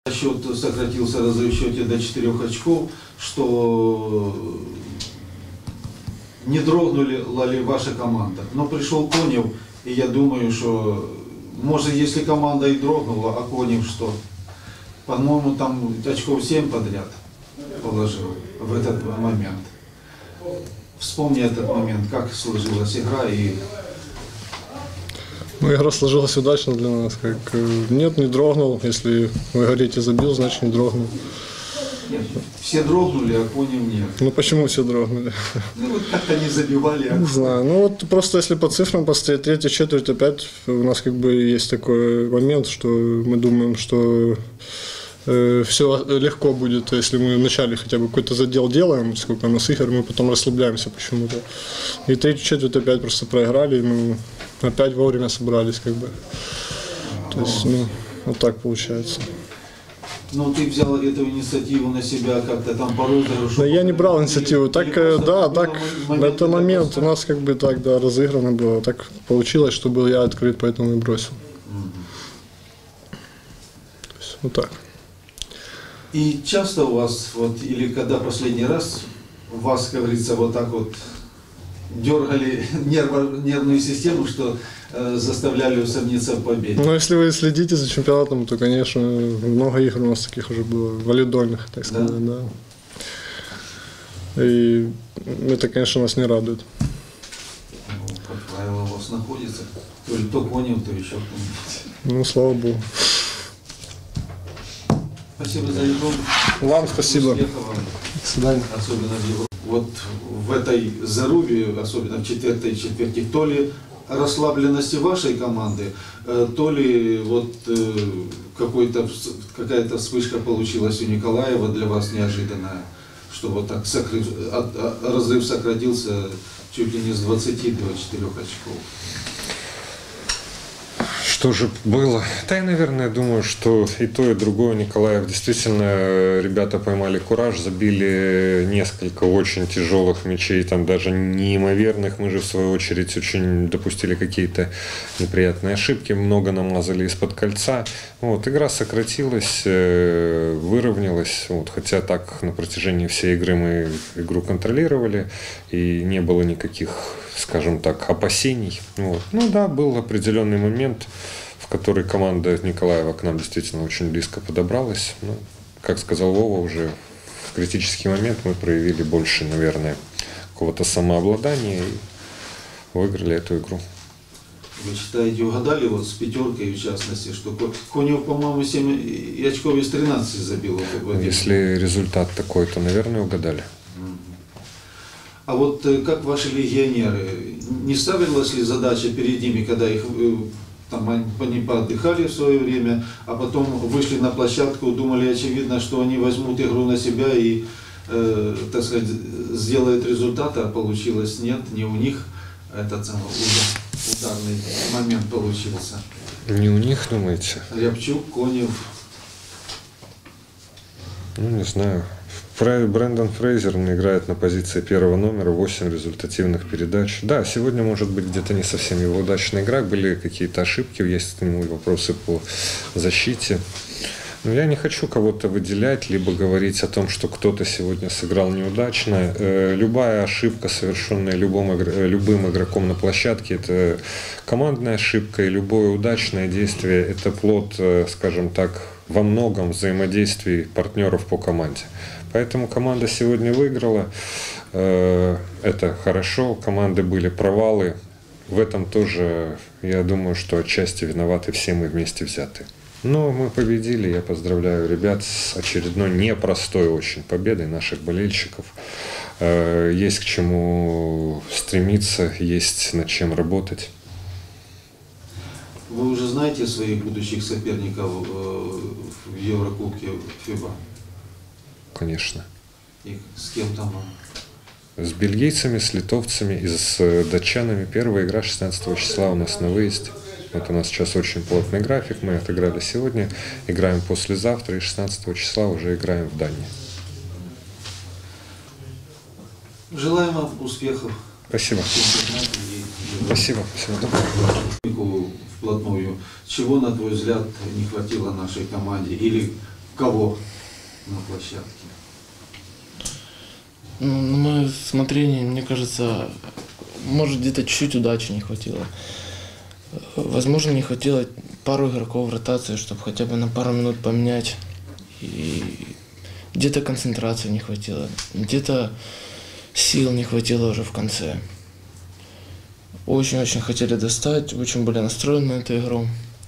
Счет сократился, разрыв в счете до 4 очков, что не дрогнула ли ваша команда. Но пришел Конев, и я думаю, что, может, если команда и дрогнула, а Конев что? По-моему, там очков 7 подряд положил в этот момент. Вспомни этот момент, как сложилась игра и... Ну, игра сложилась удачно для нас. Нет, не дрогнул. Если вы говорите, забил, значит не дрогнул. Нет, все дрогнули, а Конев нет. Ну почему все дрогнули? Ну вот как-то не забивали. Не знаю. Ну вот просто если по цифрам посмотреть, третья четверть опять у нас как бы есть такой момент, что мы думаем, что все легко будет, если мы вначале хотя бы какой-то задел делаем, сколько у нас игр, мы потом расслабляемся почему-то. И третью четверть опять просто проиграли, ну, опять вовремя собрались, как бы. То есть, ну, вот так получается. Ну, ты взял эту инициативу на себя как-то там по розыгрышу? Да, я не брал инициативу. Так, да, так, в этот момент у нас как бы так, да, разыграно было. Так получилось, что был я открыт, поэтому и бросил. То есть, вот так. И часто у вас, вот, или когда последний раз вас, как говорится, вот так вот дергали нервную систему, что заставляли усомниться в победе? Ну, если вы следите за чемпионатом, то, конечно, много игр у нас таких уже было, валидольных, так сказать, да. И это, конечно, нас не радует. Ну, как правило, у вас находится то Конев, то еще кто-нибудь. Ну, слава Богу. Спасибо за игру. Вам спасибо. Успехов вам. До свидания. Особенно в Европе. Вот в этой зарубе, особенно в четвертой четверти, то ли расслабленности вашей команды, то ли вот какая-то вспышка получилась у Николаева для вас неожиданная, что вот так разрыв сократился чуть ли не с 20 до 4 очков. Что же было? Да, я, наверное, думаю, что и то, и другое Николаев. Действительно, ребята поймали кураж, забили несколько очень тяжелых мячей, там даже неимоверных. Мы же, в свою очередь, очень допустили какие-то неприятные ошибки, много намазали из-под кольца. Вот, игра сократилась, выровнялась, вот, хотя так на протяжении всей игры мы игру контролировали, и не было никаких, скажем так, опасений. Вот. Ну да, был определенный момент, в который команда Николаева к нам действительно очень близко подобралась. Ну, как сказал Вова, уже в критический момент мы проявили больше, наверное, какого-то самообладания и выиграли эту игру. Вы считаете, угадали вот с пятеркой, в частности, что Конев, по-моему, 7 очков из 13 забил? Если результат такой, то, наверное, угадали. А вот как ваши легионеры, не ставилась ли задача перед ними, когда их там они поотдыхали в свое время, а потом вышли на площадку, думали, очевидно, что они возьмут игру на себя и, так сказать, сделают результат, а получилось нет, не у них этот самый ударный момент получился. Не у них, думаете? Рябчук, Конев. Ну, не знаю. Брэндон Фрейзер играет на позиции первого номера, 8 результативных передач. Да, сегодня, может быть, где-то не совсем его удачная игра, были какие-то ошибки, есть к нему вопросы по защите. Но я не хочу кого-то выделять, либо говорить о том, что кто-то сегодня сыграл неудачно. Любая ошибка, совершенная любым игроком на площадке, это командная ошибка, и любое удачное действие – это плод, скажем так, во многом взаимодействий партнеров по команде. Поэтому команда сегодня выиграла, это хорошо, команды были провалы, в этом тоже, я думаю, что отчасти виноваты все мы вместе взятые. Но мы победили, я поздравляю ребят с очередной непростой очень победой наших болельщиков. Есть к чему стремиться, есть над чем работать. Вы уже знаете своих будущих соперников в Еврокубке ФИБА? Конечно. И с кем там? С бельгийцами, с литовцами и с датчанами. Первая игра 16 числа у нас на выезде. Вот у нас сейчас очень плотный график. Мы отыграли сегодня, играем послезавтра и 16 числа уже играем в Дании. Желаем вам успехов. Спасибо. Спасибо. Всего доброго. Вплотную. Чего, на твой взгляд, не хватило нашей команде? Или кого на площадке? Ну, на мое смотрение, мне кажется, может где-то чуть-чуть удачи не хватило. Возможно, не хватило пару игроков в ротации, чтобы хотя бы на пару минут поменять. И где-то концентрации не хватило, где-то сил не хватило уже в конце. Очень-очень хотели достать, очень были настроены на эту игру.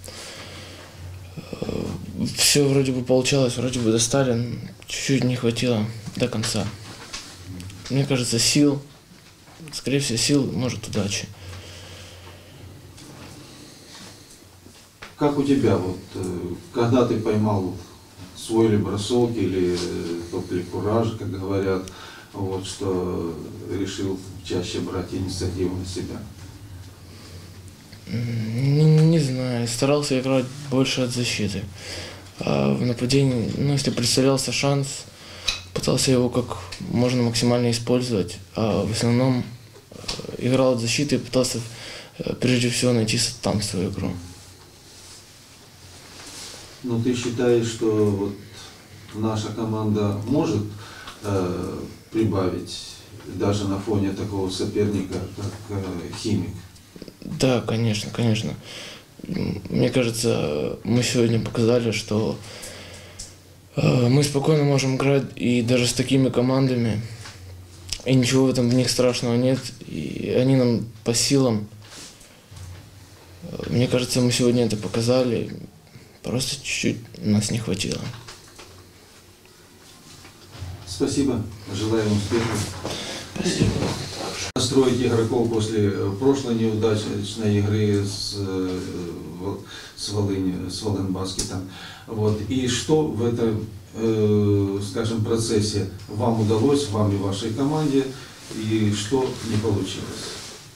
Все вроде бы получалось, вроде бы достали, но чуть-чуть не хватило до конца. Мне кажется, сил, скорее всего, сил, может, удачи. Как у тебя, вот, когда ты поймал свой ли бросок или тот ли кураж, как говорят, вот, что решил чаще брать инициативу на себя? Не знаю, старался играть больше от защиты. А в нападении, ну, если представлялся шанс, пытался его как можно максимально использовать. А в основном играл от защиты и пытался прежде всего найти там свою игру. Ну, ты считаешь, что вот наша команда может прибавить даже на фоне такого соперника, как «Химик»? Да, конечно, конечно. Мне кажется, мы сегодня показали, что мы спокойно можем играть и даже с такими командами. И ничего в этом в них страшного нет. И они нам по силам. Мне кажется, мы сегодня это показали. Просто чуть-чуть нас не хватило. Спасибо. Желаем успехов. Спасибо. Настроить игроков после прошлой неудачной игры с Волынбаскетом. Вот. И что в этом, скажем, процессе вам удалось, вам и вашей команде, и что не получилось?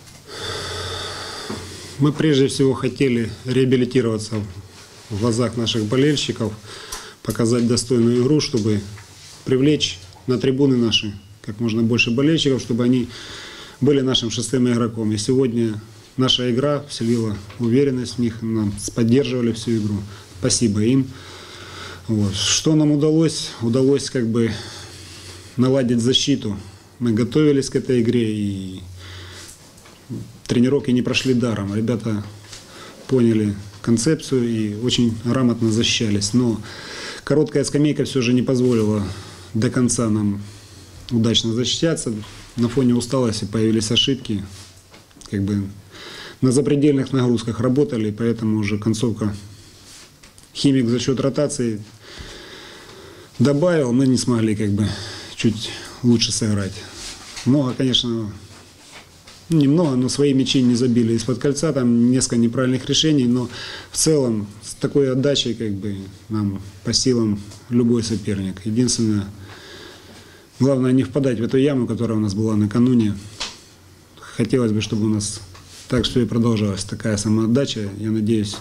Мы прежде всего хотели реабилитироваться в глазах наших болельщиков, показать достойную игру, чтобы привлечь на трибуны наши как можно больше болельщиков, чтобы они были нашим шестым игроком. И сегодня наша игра вселила уверенность в них, нам поддерживали всю игру. Спасибо им. Вот. Что нам удалось? Удалось как бы наладить защиту. Мы готовились к этой игре, и тренировки не прошли даром. Ребята поняли концепцию и очень грамотно защищались. Но короткая скамейка все же не позволила до конца нам удачно защищаться. На фоне усталости появились ошибки. Как бы на запредельных нагрузках работали, поэтому уже концовка «Химик» за счет ротации добавил, мы не смогли как бы чуть лучше сыграть. Много, конечно, немного, но свои мячи не забили из-под кольца, там несколько неправильных решений, но в целом с такой отдачей как бы нам по силам любой соперник. Единственное, главное не впадать в эту яму, которая у нас была накануне. Хотелось бы, чтобы у нас так все и продолжалось, такая самоотдача. Я надеюсь,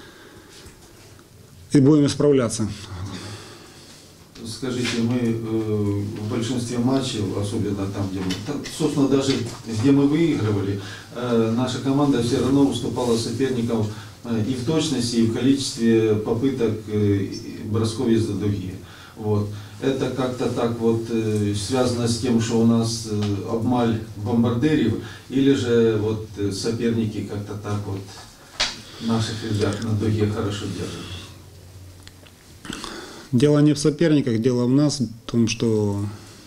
и будем справляться. Скажите, мы в большинстве матчей, особенно там, где мы, собственно, даже где мы выигрывали, наша команда все равно уступала соперникам и в точности, и в количестве попыток бросков из-за дуги. Вот. Это как-то так вот связано с тем, что у нас обмаль бомбардиров, или же вот соперники как-то так вот наших ребят на дуге хорошо держат? Дело не в соперниках, дело в нас, в том, что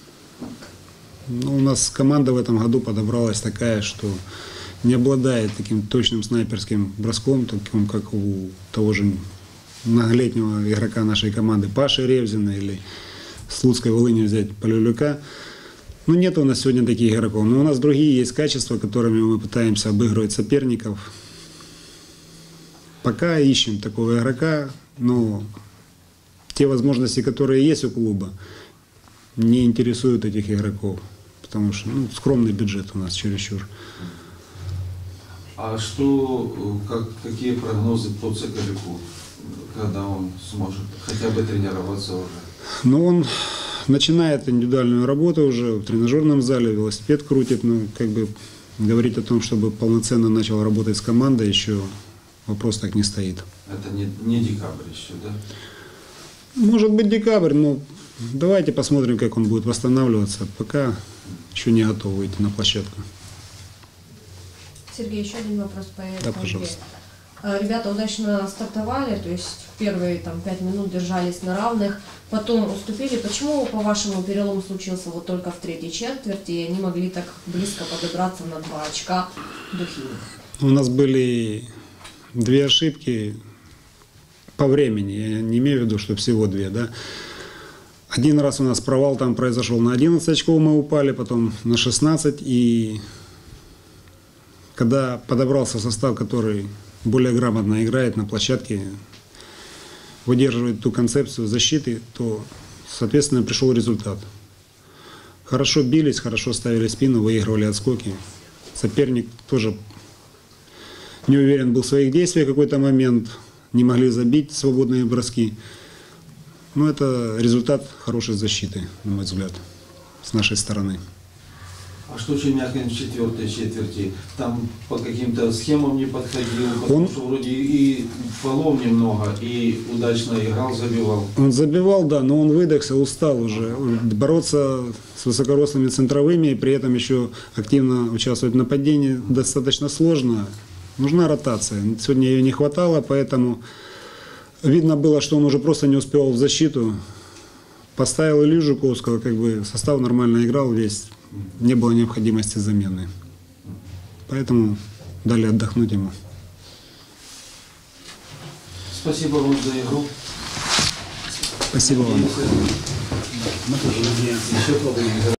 у нас команда в этом году подобралась такая, что не обладает таким точным снайперским броском, таким как у того же многолетнего игрока нашей команды Паши Ревзина или с Луцкой Волыни взять Полюлюка. Ну, нет у нас сегодня таких игроков, но у нас другие есть качества, которыми мы пытаемся обыгрывать соперников. Пока ищем такого игрока, но те возможности, которые есть у клуба, не интересуют этих игроков, потому что скромный бюджет у нас чересчур. А что, какие прогнозы по Цикалюку, когда он сможет хотя бы тренироваться уже? Ну, он начинает индивидуальную работу уже в тренажерном зале, велосипед крутит, но как бы говорить о том, чтобы полноценно начал работать с командой, еще вопрос так не стоит. Это не декабрь еще, да? Может быть декабрь, но давайте посмотрим, как он будет восстанавливаться. Пока еще не готов выйти на площадку. Сергей, еще один вопрос по этой Да, игре. пожалуйста. Ребята удачно стартовали, то есть первые 5 минут держались на равных, потом уступили. Почему, по-вашему, перелом случился вот только в третьей четверти, и они могли так близко подобраться на 2 очка до Химок? У нас были 2 ошибки по времени. Я не имею в виду, что всего 2, да. Один раз у нас провал там произошел на 11 очков, мы упали, потом на 16. И когда подобрался состав, который более грамотно играет на площадке, выдерживает ту концепцию защиты, то, соответственно, пришел результат. Хорошо бились, хорошо ставили спину, выигрывали отскоки. Соперник тоже не уверен был в своих действиях в какой-то момент, не могли забить свободные броски. Но это результат хорошей защиты, на мой взгляд, с нашей стороны. А что Чернякин в четвертой четверти? Там по каким-то схемам не подходил, потому что вроде и фолов немного, и удачно играл, забивал. Он забивал, да, но он выдохся, устал уже. Бороться с высокорослыми центровыми и при этом еще активно участвовать в нападении достаточно сложно. Нужна ротация. Сегодня ее не хватало, поэтому видно было, что он уже просто не успевал в защиту. Поставил Илью Жуковского, как бы состав нормально играл весь. Не было необходимости замены. Поэтому дали отдохнуть ему. Спасибо вам за игру. Спасибо вам. Еще побудем.